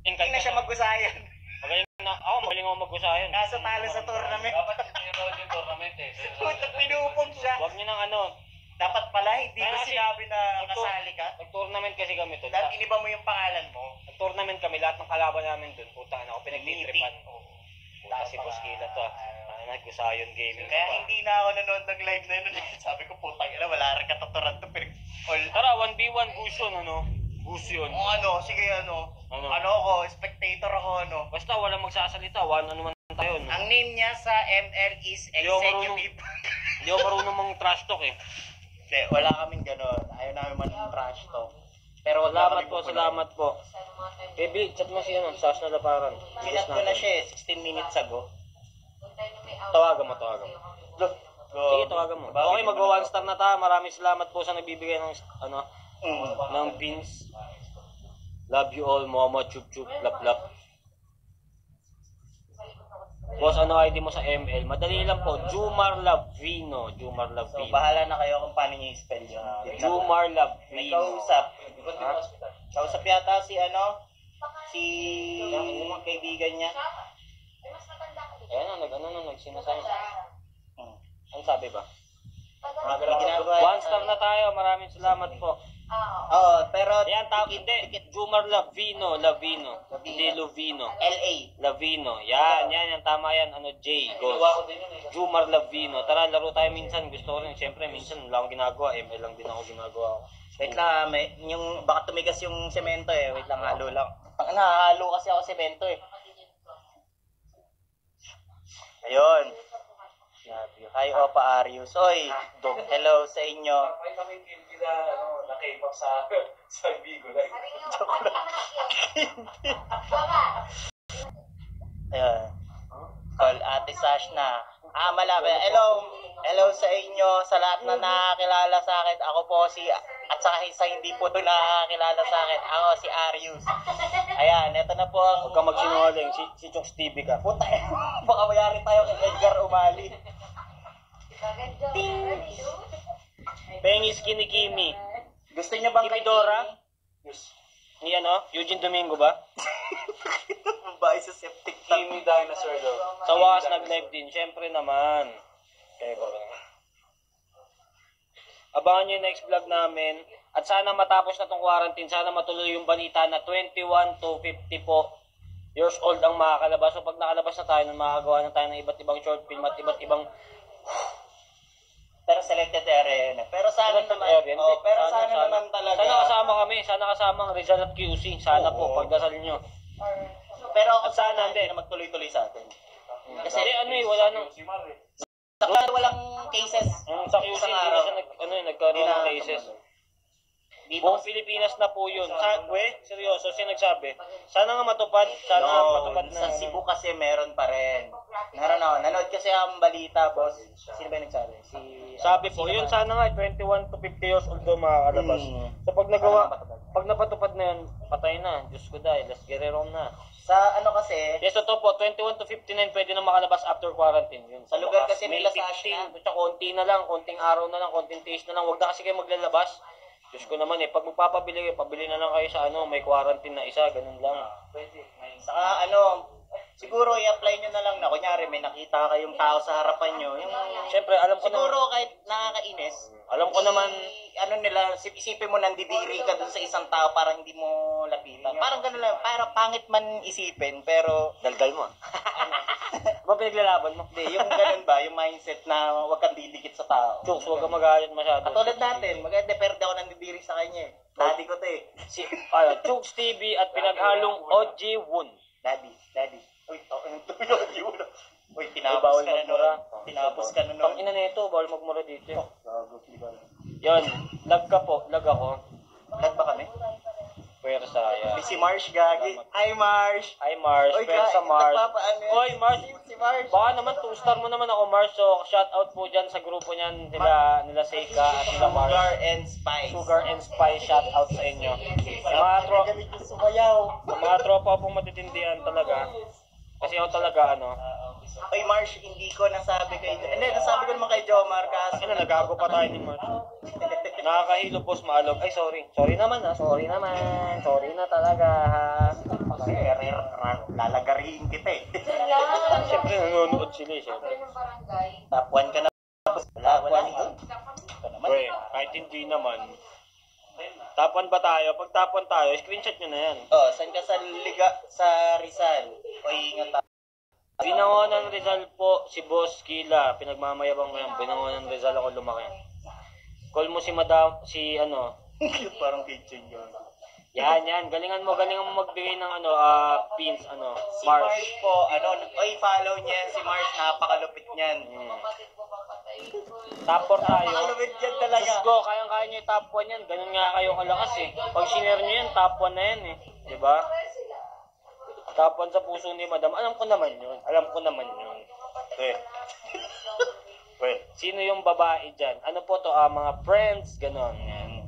Hindi na siya mag-usayan. Magaling ako mag-usayan. Kaso talo sa tournament. Dapat yung tournament eh. Pinupog siya. Huwag niyo nang dapat pala, hindi ko sinabi na kasali ka. Nag-tournament kasi kami doon. Dahil iniba mo yung pangalan mo. Nag-tournament kami, lahat ng kalaban namin doon. Putang ako, pinagtitripan. Taas si boskillah to. Nag-usayon gaming. Kaya hindi na ako nanood ng live na yun. Sabi ko, putang ina, wala rin katuturan to. Tara, 1v1 Gusion, Gusion. Sige, Ano ako, spectator ako, Basta walang magsasalita, ano man tayo, Ang name niya sa ML is Executive. Hindi ako marunong mang trash talk eh. Wala kaming gano'n. Ayaw namin man trash talk. Pero salamat po. Baby, chat mo siya Sas na laparan. Ginat ko na siya 16 minutes ago. Tawagan mo. Sige, tawagan mo. Okay, mag-1 star na tayo. Maraming salamat po sa nagbibigay ng ng pins. Love you all, Momo, chup chup, lap lap. Boss, ano ID mo sa ML? Madali lang po, Jomar Lovena. So, bahala na kayo kung paano niya i-spell yun. Jomar Lovena. May kausap. Kausap yata si kaibigan niya. Ayan, nagsinasabi. Ano sabi ba? 1 star na tayo, maraming salamat po. Pero yan, hindi. Jomar Lovena. Hindi Lovino. LA. Lovena. Yan, tama yan. J. Goes. Jomar Lovena. Tara, laro tayo minsan. Gusto ko rin. Siyempre, minsan wala akong ginagawa. ML lang din ako ginagawa. Wait lang, baka tumigas yung semento eh. Wait lang, halo lang. Nahalo kasi ako semento eh. Ayun. Hi, Opa Arius. Oy, hello sa inyo. Nakaipag sa Bigo lang. Joke lang. Ayan. Call Ate Sash na. Malapit. Hello sa inyo, sa lahat na nakakilala sa akin. Ako po at saka sa hindi po nakakilala sa akin. Ako si Arius. Ayan, ito na po ang... Huwag ka magsinungaling, si Chokes TV ka. Puta, baka mayari tayo kay Edgar Umali. Pengis Kinikimi. Gusto niyo bang Kimi Dora? Yes. Ni Eugene Domingo ba? Babae sa septic tank. Kimi Dinosaur daw. Sa wakas nag-live din, syempre naman. Kaya ba? Abangan nyo yung next vlog namin. At sana matapos na tong quarantine, sana matuloy yung balita na 21 to 50 po years old ang makakalabas. So pag nakalabas na tayo, makakagawa na tayo ng iba't ibang short film at iba't ibang... Pero selected area yun. Pero sana naman, sana naman talaga. Sana kasama kami, sana kasama ang Rizal at QC. Sana po, pagdasal nyo. Pero ako sana hindi na magtuloy-tuloy sa atin. Kasi wala nang... Walang cases. Sa QC, hindi na siya nagkaroon ng cases. Buong Pilipinas na po yun. Seryoso, siya nagsabi. Sana nga matupad. Sana nga matupad na. Sa Cebu kasi meron pa rin. Nanood kasi ang balita, boss. Sino ba yung nagsabi? Sabi po, yun sana nga, 21 to 50 years old daw makakalabas. So pag napatupad na yun, patay na. Diyos ko dahil, let's get it on na. Sa kasi... Yes, ito po, 21 to 59 pwede na makalabas after quarantine. Yun. Sa lugar kasi nila sa Asia. Konti na lang, konting araw na lang, konting taste na lang. Huwag na kasi kayo maglalabas. Diyos ko naman pag magpapabili, pabili na lang kayo sa may quarantine na isa, ganun lang. Pwede. Saka siguro i-apply nyo na lang na, kunyari may nakita kayong tao sa harapan nyo. Siyempre, alam ko siguro kahit nakakainis, alam ko naman, isipin mo nandidiri ka dun sa isang tao para hindi mo lapitan. Parang gano'n lang, parang pangit man isipin, pero... Daldal mo. Ba pinaglalaban mo? Hindi, yung ganun ba, yung mindset na huwag kang didikit sa tao. Chooks, huwag kang magalit masyado. Katulad natin, pero di ako nandidiri sa kanya eh. Daddy ko to eh. Chooks TV at pinaghalong OG Woon. Daddy. Uy, uy, tinapos ka na nun. Tinapos ka na nun. Pang ina nito, bawal magmura dito. Yan, lag ako. Lag ba kami? Pwersa, yan. Si Marsh, gagi. Hi, Marsh. Pwersa, Marsh. Oy, Marsh. Si Marsh. Baka naman, 2-star mo naman ako, Marsh. So, shout out po dyan sa grupo niyan. Nila Seika at nila Marsh. Sugar and Spice, shout out sa inyo. Sa mga tropa pong matitindihan talaga. Kasi ako talaga, Oy, Marsh, hindi ko nasabi kay... Hindi, nasabi ko naman kay Jomar kasi... Ano, nagago pa tayo ni March. Nakakahilo, boss, maalog. Ay, sorry. Sorry naman, ha. Sorry naman. Sorry na talaga, ha. Kasi, lalagariin kita eh. Siyempre, nanonood sila, siyempre. Top 1 ka na. Wala. Uy, kahit hindi naman. Top 1 ba tayo? Pag top 1 tayo, screenshot nyo na yan. Oh, saan ka sa Liga, sa Rizal? O, ingat tayo. Binangonan Rizal po si boskillah. Pinagmamayabang ko yan. Binangonan Rizal ako lumaki. Call mo si madam, si ano. Parang kitchen yun. Yan. Galingan mo magbigay ng pins, Si Marsh. Marsh po, follow niya si Marsh, napakalupit niyan. Top 4 tayo. Napakalupit yan talaga. Let's go, kayang-kaya nyo yung top 1 yan. Ganun nga kayo kalakas eh. Pag sinare nyo yan, top 1 na yan eh. Diba? Top 1 sa puso ni madam. Alam ko naman yun. Sino yung babae dyan? Ano po to? Mga friends, ganon. Yan.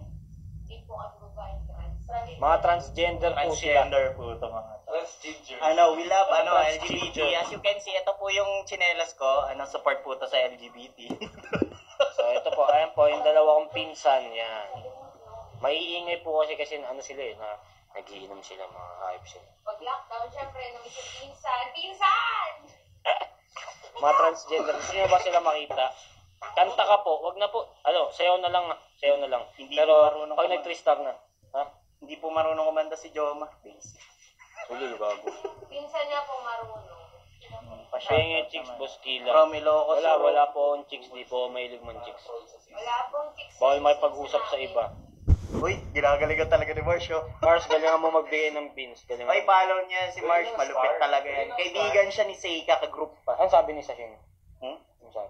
Mga transgender po sila. Transgender po ito mga Transgender. we love LGBT. As you can see, ito po yung chinelas ko. Support po to sa LGBT. So ito po, ayan po, yung dalawa kong pinsan. Yan. Maiingay po kasi sila eh, na nagiinom sila, mga hype sila. Pag lockdown, syempre, nung isang pinsan! Mga transgender, gusto nyo ba sila makita? Kanta ka po, wag na po. Sayaw na lang. Hindi Pero po marunong pag kumanta. nag-3-star na, ha? Hindi po marunong kumanta si Jomar. Ulul, bago. Pinsan niya po marunong. Pengen chicks, boskillah. Romilocos. Wala po akong chicks, di po mahilig man chicks. Wala pong chicks. Bawal makipag-usap sa iba. Uy, ginagaling ka talaga ni Marsh, oh. Mars, galingan mo magbigay ng pins. Ay, follow niya si Marsh. Malupit talaga yan. Kaibigan siya ni Seika, ka-group pa. Ano sabi ni Sashing? Ano sabi?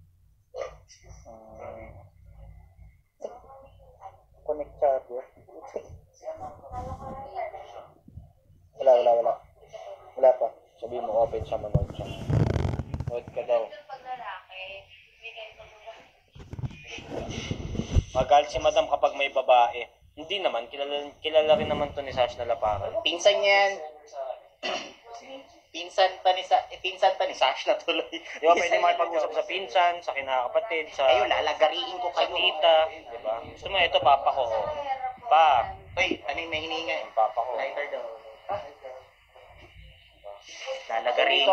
Connect charger. Wala. Wala pa. Sabihin mo, open siya, manood siya. Manood ka daw. Pag lalaki, bigay ko muna. Magalit si madam kapag may babae. Hindi naman, kilala rin naman to ni Sash na laparan. Pinsan yan. Pinsan pa ni Sash na tuloy. Di ba pwede makipag-usap sa pinsan, sa kinakapatid, sa... Ayun, lalagariin ko sa kayo. tita, di ba? Gusto mo, ito papa ko. Oh. Pa, Uy, ano yung nahininga? yung papa ko. Lighter daw. Lalagariin.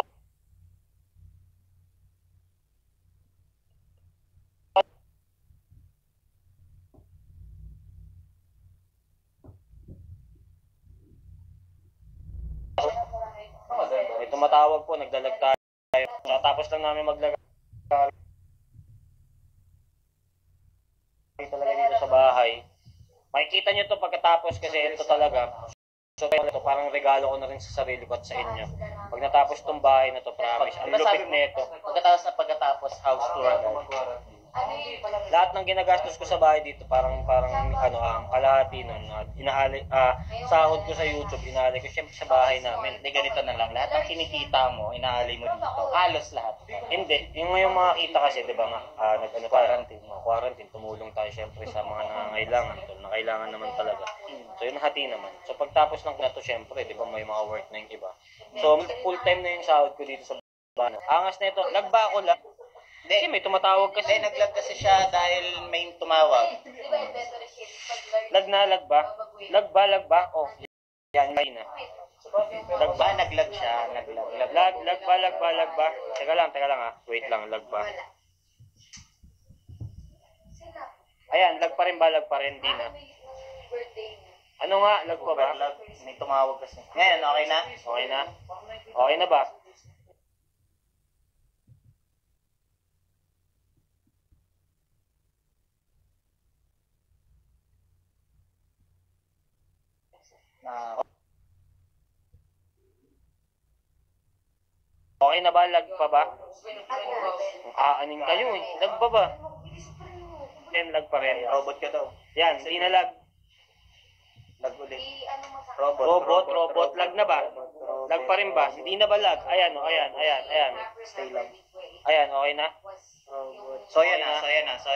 May tumatawag po, nagdalag tayo. Tapos lang namin maglaga. Talaga dito sa bahay. Makikita nyo to pagkatapos kasi ito talaga. So ito, parang regalo ko na rin sa sarili ko at sa inyo. Pag natapos tong bahay na to, promise. Ang lupit nito. Pagkatapos house tour agad. Lahat ng ginagastos ko sa bahay dito, parang kalahati nun. Sahod ko sa YouTube, inaalay ko siyempre sa bahay namin. Hindi, ganito na lang. Lahat ng kinikita mo, inaalay mo dito. Halos lahat. Hindi, yung makita kasi, di ba nga, quarantine, tumulong tayo siyempre sa mga nangangailangan. Nangailangan naman talaga. So yun, hati naman. So pagtapos ng na to, siyempre, di ba, may mga work na yung iba. So full time na yung sahod ko dito sa bahay. Angas na ito, nagba ako lang. Kasi may tumatawag kasi. Hindi, naglag kasi siya dahil may tumawag. Di ba inventory sheet? Pag Lag ba? Oh, yan, na. Naglag siya. Lag ba? Teka lang ha. Wait lang, lag ba? Ayan, lag pa rin, di na. birthday niya. Ano nga, lag pa ba? May tumawag kasi. Ngayon, okay na? Okay na ba? Okay na ba? Lag pa ba? Aanin kayo eh. Lag pa ba? Yan, lag pa rin. Robot ka daw. Yan, di na lag. Lag ulit. Robot. Lag na ba? Lag pa rin ba? Hindi na ba lag? Ayan, ayan. Stay lang. Ayan, okay na? So yan na.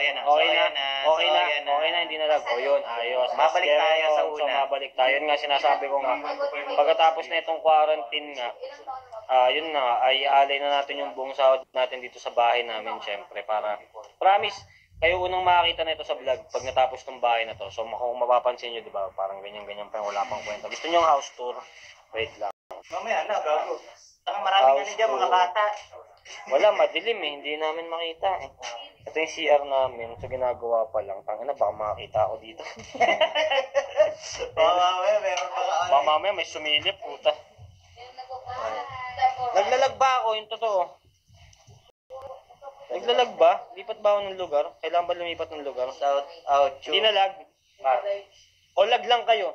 Okay na, hindi na lag. O yun, ayos. Mabalik tayo sa una. So, mabalik tayo. Yun nga, sinasabi ko nga. Pagkatapos na itong quarantine nga, yun na, ay alay na natin yung buong sahod natin dito sa bahay namin, syempre, para, promise, kayo unang makakita na ito sa vlog pag natapos ng bahay na to. So, kung mapapansin nyo, di ba, parang ganyan-ganyan pa, wala pang kwenta. Gusto nyo yung house tour? Wait lang. Mamaya na, gago. Maraming ano dyan, mga bata. Wala, madilim eh, hindi namin makita eh. Ito yung CR namin, so ginagawa pa lang. Tangina, baka makakita ako dito. Mamaya, meron mga Mamaya may sumilip, puta. Naglalag ba ako, yung totoo? Naglalag ba? Lipat ba ako ng lugar? Kailangan ba lumipat ng lugar? Shout out, Hindi na lag. O lag lang kayo?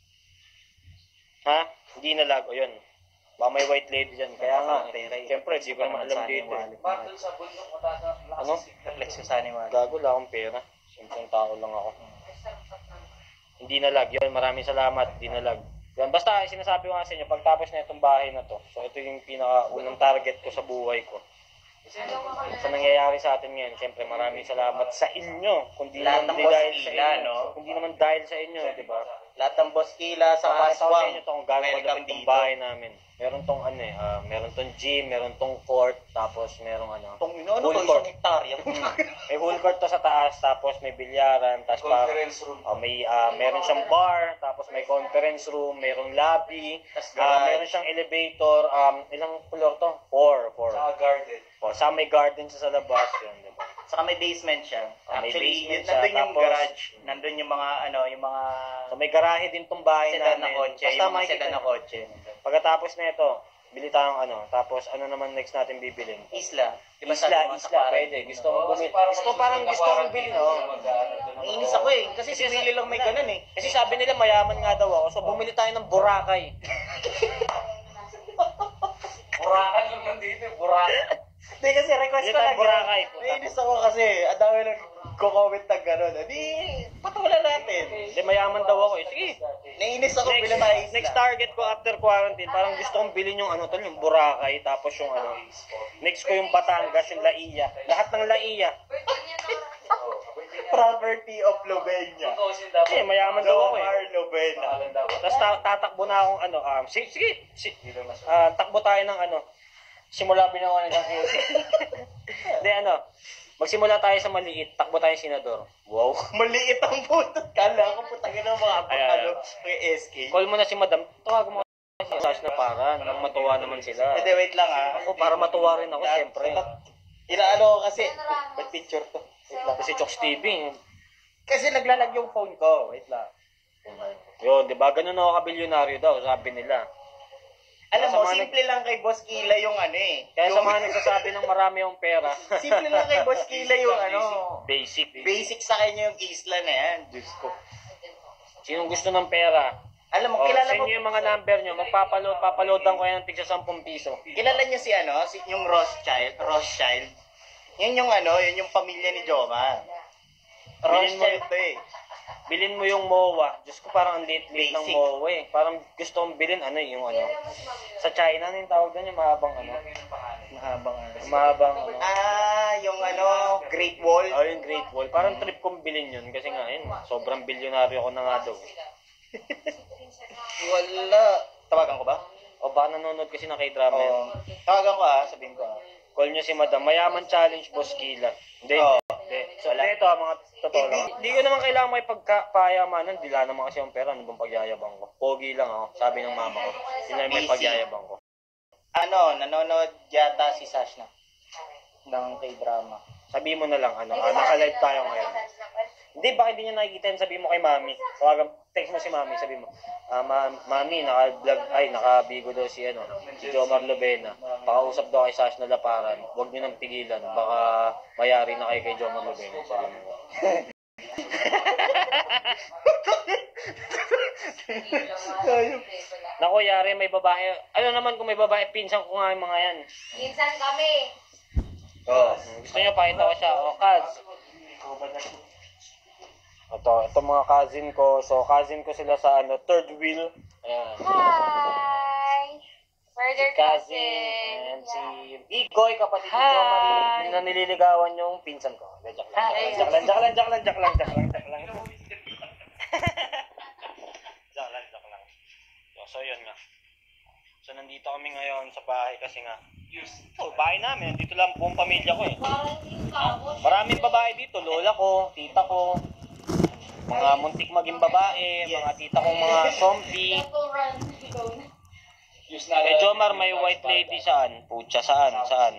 Ha? Hindi na lag. O yun. Baka may white lady dyan. Kaya nga, siyempre, di ko naman alam dito. Ano? Reflex ko sa animal. Gago, wala akong pera. Simpleng tao lang ako. Hindi na lag. Yun, maraming salamat. Hindi na lag. Yan, basta sinasabi ko nga sa inyo, pagtapos na itong bahay na to, so ito yung pinaka-unang target ko sa buhay ko. Sa nangyayari sa atin ngayon, siyempre maraming salamat sa inyo. Kundi naman dahil sa inyo, no? Kundi naman dahil sa inyo, di ba? Lahat ng boskila sa Sa aswang. inyo kung gano'n kalapit itong bahay namin. Meron tong ano eh, meron tong gym, meron tong court, tapos merong ano, Itong ano to, isang hektarya. may whole court to sa taas, tapos may bilyaran, tapos Conference room. may meron siyang bar, tapos may conference room, merong lobby, meron siyang elevator, ilang floor to? 4. Saka garden. Sa may garden sa labas, yun, di ba? Saka may basement siya. May Actually, basement siya, nandun yung tapos garage. Nandun yung mga ano, yung mga So may garahe din tong bahay sedan namin. na kotse. Basta Yung mga makikita sedan na nyo. kotse. Pagkatapos na ito, bili tayong ano, tapos ano naman next natin bibilin? Isla. Di ba sabi mo sa Isla, parang- pwede. Gusto kong bilhin, oh. Naiinis ako eh. Kasi si Willie lang may ganun eh. Kasi sabi nila mayaman nga daw ako, so bumili tayo ng Boracay. Burakan lang nandito, burakan. Hindi kasi request Bili ko tayong lang Boracay. yun. Naiinis ako kasi. Ang dami lang ko-comment ng gano'n. Di, patulan natin. Hindi mayaman daw ako eh. Sige. Naiinis ako bila tayo isla. Next target ko after quarantine, parang gusto kong bilhin yung ano tol, yung Boracay, tapos yung ano. Next ko yung Batangas, yung Laia. Lahat ng Laia. Property of Lovena. Eh, mayaman daw ako eh. Jomar Lovena. Tapos tatakbo na akong ano, sige, takbo tayo ng ano, simula binawa ng QC. Hindi ano, magsimula tayo sa maliit, takbo tayo senador. Wow. Maliit ang puto. Kala ko putangin ng mga Ayan. may SK. Call mo na si madam, tawagan mo si Sash na para, nang matuwa naman sila. Hindi, wait lang ah. Ako, para matuwa rin ako, siyempre. Inaano ko kasi, may picture to. Wait lang. Kasi Chokes TV, Kasi naglalag yung phone ko. Wait lang. yun, di ba? Ganun ako kabilyonaryo daw, sabi nila. Alam Sa mo, mga simple lang kay Boss Kila yung ano eh. Kaya sa Yung- mga nagsasabi ng marami yung pera. simple lang kay Boss Kila yung ano. Basic. Basic sa kanya yung isla na yan. Diyos ko. Sinong gusto ng pera? Alam mo, O, kilala sa mo, inyo yung mga number nyo, papaloadan ko yan ng tigsa 10 piso. kilala niyo si ano, yung Rothschild. Yun yung ano, yun yung pamilya ni Jomar. Rothschild to eh. Bilin mo yung MOA. Diyos ko, parang ang late-late ng Basic. MOA eh. Parang gusto kong bilin, ano yung ano. Sa China, ano yung tawag doon, yung mahabang ano. Mahabang ano. Mahabang ano. Yung ano, Great Wall. Oh, yung Great Wall. Parang trip kong bilin yun. Kasi nga, yun, sobrang bilyonaryo ko na nga daw. Wala. Tawagan ko ba? O baka nanonood kasi na K-drama yun. Tawagan ko sabihin ko Call nyo si Madam. Mayaman Challenge, Boskillah. Hindi, Oo. hindi. So, ito, mga totoo lang. Hindi ko naman kailangan may pagpayamanan. Dila naman kasi yung pera. Ano bang pagyayabang ko? Pogi lang ako. Sabi ng mama ko. Yun lang may Busy. pagyayabang ko. Ano, nanonood yata si Sash na. Ng K-drama. Sabi mo na lang, ano, naka-live tayo ngayon. Hindi, baka hindi niya nakikita yun, sabi mo kay Mami. Tawagan, text mo si Mami, sabi mo, Mami, naka-vlog, naka-bigo daw si, si Jomar Lovena. Pakausap daw kay Sash na laparan. Huwag niyo nang pigilan, baka mayari na kayo kay Jomar Lovena. Sabi mo. Naku, yari, may babae. Ano naman kung may babae, pinsan ko nga yung mga yan. Minsan kami. Oo. Gusto niyo, pakita ko siya. O, Kaz. Ito mga cousin ko. So, cousin ko sila sa third wheel. Ayan. Hi! Further Cousin. And si Igoy, kapatid ni Hi. Jomari. Na nililigawan yung pinsan ko. Joke lang. Hi. Joke lang. Joke lang. So, yun nga. So nandito kami ngayon sa bahay kasi nga bahay namin, dito lang buong pamilya ko eh. Maraming babae dito, lola ko, tita ko, mga muntik maging babae, mga tita kong mga zombie. Eh Jomar, may white lady saan? Pucha, saan?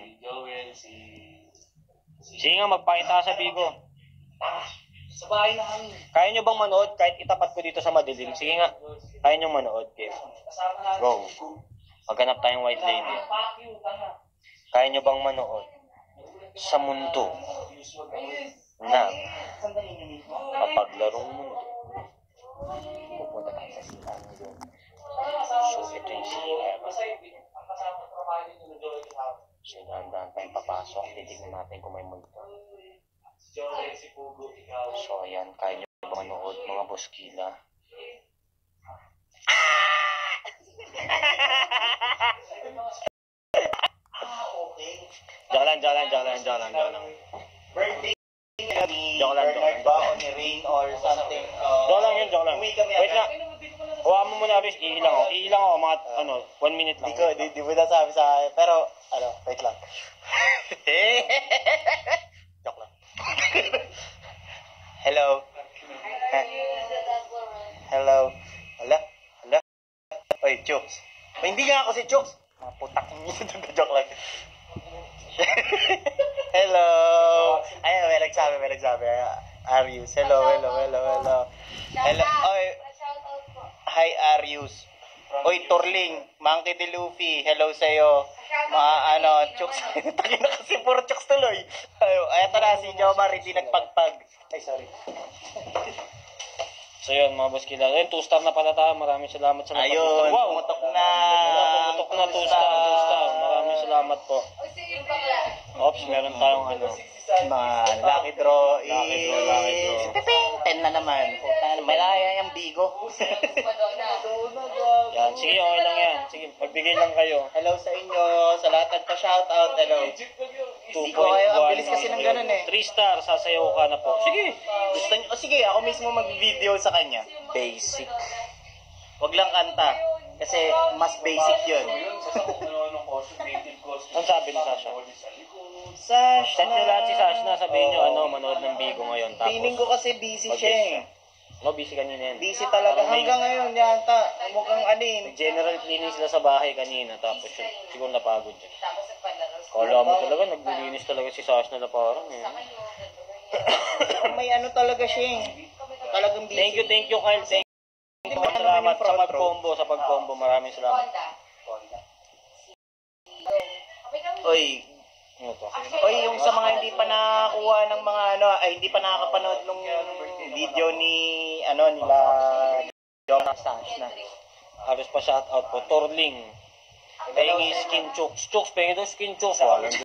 Sige nga, magpakita sa Bigo. Sa bahay na kami. Kaya nyo bang manood kahit itapat ko dito sa madilim? Sige nga, kaya nyo manood, Kev. Go. Maghanap tayong white lady. Kaya nyo bang manood sa mundo na mapaglarong mundo? Pupunta tayo sa CR doon. So, ito yung CR. So, dahan-dahan tayong papasok. Titignan natin kung may mundo. So, ayan. Kaya nyo bang manood mga boskillah? Joke lang. Birthday ni Joke lang. Bernard ni Rain or something. Joke lang. Wait lang. Huwag mo muna, Aris. Iilang ako. Mga, 1 minute lang. Di mo nasabi sa akin. Pero, wait lang. Joke lang. Hello. Hala. Oy, Chooks. Hindi nga ako si Chooks. Mga putak niyo. Joke lang. Hello. Ayun, may nagsabi. Arius. Hello. Oy. Hi, Arius. Oy, Turling. Monkey de Luffy. Hello sa'yo. Chooks. Taki na kasi puro Chooks tuloy. Eto na, si Jomar, hindi nagpagpag. Ay, sorry. So yun, mga boskillah. Ayun, 2-star na pala tayo. Maraming salamat sa Ayun, wow. pumutok na. Pumutok na 2-star. Maraming salamat po. Ops, meron tayong Mga lucky draw. Lucky draw. Piping! 10 na naman. May laya yung bigo. Yan, sige, okay lang yan. Sige, magbigay lang kayo. Hello sa inyo. Sa lahat nagpa-shoutout. Hello. 2.1. Ang bilis kasi ng ganun eh. 3-star, sasayaw ka na po. Sige. Gusto nyo? Sige, ako mismo mag-video sa kanya. Basic. Wag lang kanta. Kasi mas basic yun. Ang sabi ni Sasha? Set nyo lahat si Sasha, sabihin nyo, manood ng Bigo ngayon. Tapos, feeling ko kasi busy siya eh. Busy kanina yan. Busy talaga. Hanggang ngayon, yata. Mukhang General cleaning sila sa bahay kanina, tapos yun, siguro napagod yun. Kala mo talaga, naglilinis talaga si Sasha na parang eh. May talaga siya eh. Talagang busy. Thank you, Kyle. Thank you. Salamat sa pag-combo. Maraming salamat. Oy, yung sa mga hindi pa nakakuha ng mga hindi pa nakakapanood nung video ni nila Jomar na. Halos pa shoutout po. Torling. Pengi skin chokes. Chokes, pengi daw skin chokes.